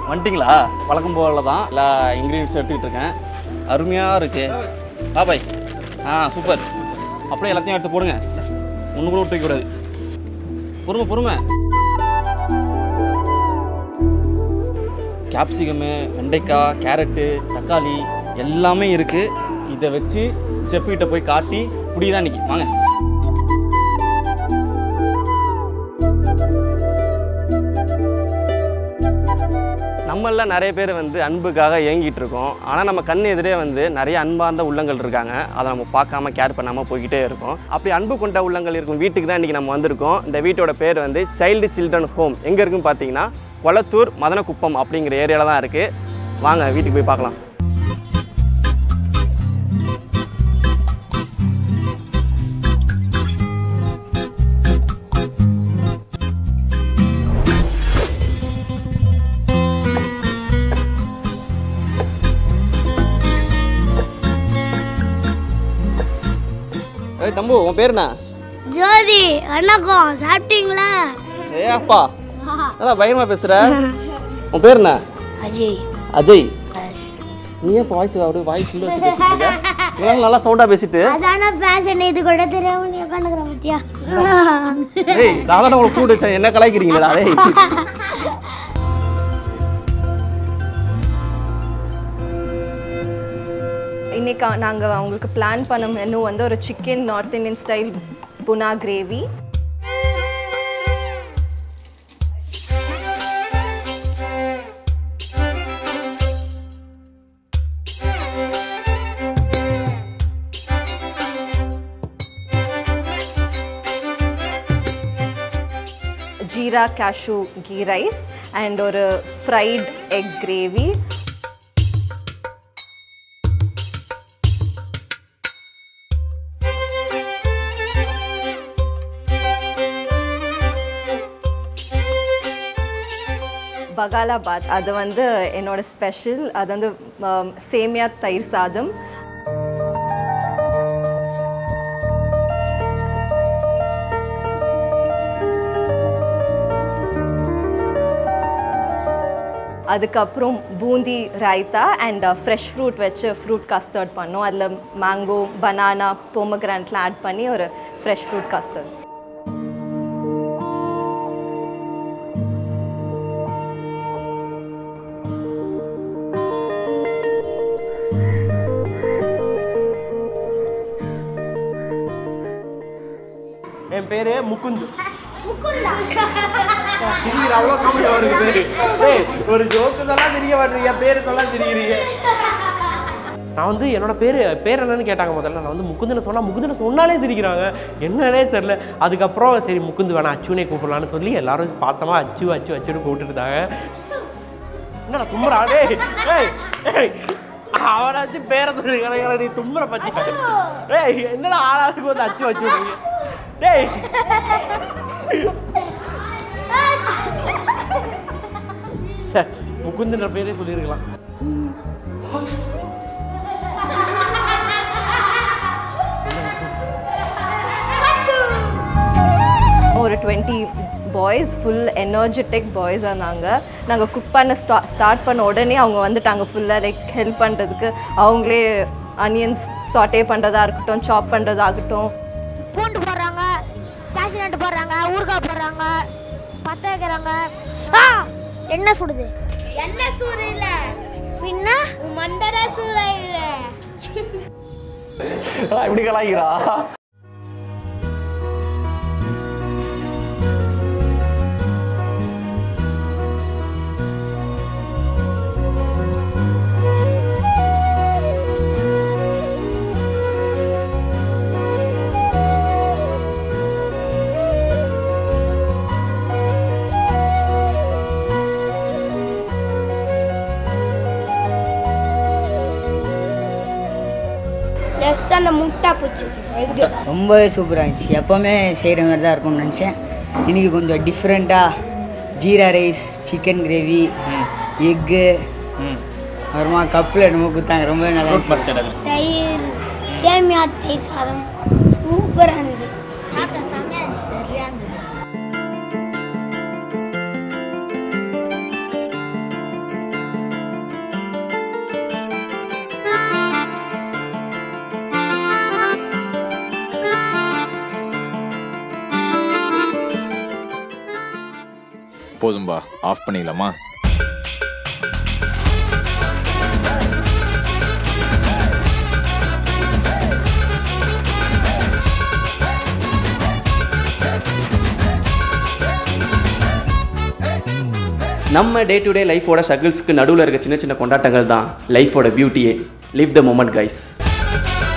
வந்துட்டிங்களா? வழக்கம் போல தான் எல்லா இன்க்ரீடியன்ஸும் எடுத்துக்கிட்டு இருக்கேன். அருமையாக இருக்குது. பாய். சூப்பர். அப்படியே எல்லாத்தையும் எடுத்து போடுங்க. ஒன்று கூட விட்டுக்கூடாது. பொறுமை. கேப்சிகமு, வெண்டைக்காய், கேரட்டு, தக்காளி எல்லாமே இருக்குது. இதை வச்சு செஃப்கிட்ட போய் காட்டி புடிதான் இன்றைக்கி. வாங்க. நம்மள நிறைய பேர் வந்து அன்புக்காக ஏங்கிட்டு இருக்கோம். ஆனால் நம்ம கண் எதிரே வந்து நிறைய அன்பார்ந்த உள்ளங்கள் இருக்காங்க. அதை நம்ம பார்க்காம கேர் பண்ணாமல் போய்கிட்டே இருக்கோம். அப்படி அன்பு கொண்ட உள்ளங்கள் இருக்கும் வீட்டுக்கு தான் இன்றைக்கி நம்ம வந்திருக்கோம். இந்த வீட்டோட பேர் வந்து சில்ட்ரன் ஹோம். எங்கே இருக்குன்னு பார்த்தீங்கன்னா கொளத்தூர் மதனக்குப்பம் அப்படிங்கிற ஏரியாவில் தான் இருக்குது. வாங்க வீட்டுக்கு போய் பார்க்கலாம். தம்பு, உன் பேர் என்ன? ஜோதி. வணக்கம். சாப்பிட்டீங்களா? அப்பா நல்லா பயங்கரமா பேசுற. உன் பேர் என்ன? அஜய். நீ ஏன் வாய்ஸ் அப்படியே வாய் ஃபுல்லா வச்சு பேசிட்டு இருக்க? நல்லா சவுண்டா பேசிட்டு. அதான ஃபேஷன். இது கூட தெரியாம நீ உட்கார்ந்துக்கற பத்தியா? டேய், நான் தான் உங்களுக்கு கூட வச்சேன். என்ன கலாய்க்கிறீங்களா? டேய், இன்னைக்கு நாங்கள் அவங்களுக்கு பிளான் பண்ண மெனு வந்து ஒரு chicken north Indian style bhuna gravy, jeera cashew ghee rice and ஒரு ஃப்ரைட் எக் கிரேவி, பகாலாபாத். அது வந்து என்னோட ஸ்பெஷல். அது வந்து சேமியா தயிர் சாதம், அதுக்கப்புறம் boondi raita and fresh fruit வச்சு ஃப்ரூட் கஸ்டர்ட் பண்ணோம். அதில் மேங்கோ, பனானா, பொமக்ரானட்லாம் ஆட் பண்ணி ஒரு ஃப்ரெஷ் ஃப்ரூட் கஸ்டர்ட். என் பேரு முகுந்து. அவ்வளோ காமெடி அவருக்கு பேரு. ஒரு ஜோக்கு சொல்ல தெரிய மாட்டீங்க, பேரு சொல்ல தெரியுறீங்க. நான் வந்து என்னோட பேர் என்னன்னு கேட்டாங்க முதல்ல. நான் வந்து முகுந்துன்னு சொன்னால் முகுந்துன்னு சொன்னாலே சிரிக்கிறாங்க, என்னன்னே தெரில. அதுக்கப்புறம் சரி முகுந்து வேணாம் அச்சுனே கூப்பிடலான்னு சொல்லி எல்லாரும் பாசமாக அச்சுன்னு கூப்பிட்டுருந்தாங்க. என்னடா தும்புறா? அவனாச்சு பேரை சொல்லிருக்காங்க, நீ தும்புற பத்தி. என்னடா ஆளாளுக்கு வந்து அச்சு விடுறீங்க? டேய், முகுந்துன்ற பேரே சொல்லியிருக்கலாம். ஒரு 20 பாய்ஸ், ஃபுல் எனர்ஜெட்டிக் பாய்ஸாக இருந்தாங்க. நாங்கள் குக் பண்ண ஸ்டார்ட் பண்ண உடனே அவங்க வந்துட்டாங்க ஃபுல்லாக லைக் ஹெல்ப் பண்ணுறதுக்கு. அவங்களே அனியன்ஸ் சாட்டே பண்ணுறதா இருக்கட்டும், சாப் பண்ணுறதாகட்டும், பூண்டு போடுறாங்க, காஷ்மீர் நட்டு போடுறாங்க, ஊறுகாய் போடுறாங்க, பற்ற வைக்கிறாங்க. என்ன சுடுது? என்ன சூடு இல்ல பின்ன மண்டர சூடு இல்ல. இப்படி கலாய்க்கிறா? அந்த முட்டை பிடிச்சிச்சு. ரொம்பவே சூப்பராக இருந்துச்சு. எப்போவுமே செய்கிற மாதிரி தான் இருக்கும்னு நினச்சேன். இன்றைக்கி கொஞ்சம் டிஃப்ரெண்ட்டாக jeera rice, chicken gravy, egg, அப்புறமா கப்பில் என்னமோ கொடுத்தாங்க. ரொம்ப நல்லா இருந்துச்சு. தயிர், சேமியா தயிர் சாதம் சூப்பராக இருந்தது. செம்மையாக இருந்துச்சு, சரியாக இருந்தது. போதும்பா, ஆஃப் பண்ணிடலாமா? நம்ம டே டு டே லைஃபோட ஸ்ட்ரகிள்ஸ்க்கு நடுவில் இருக்க சின்ன சின்ன கொண்டாட்டங்கள் தான் லைஃபோட பியூட்டியே. Live the moment guys.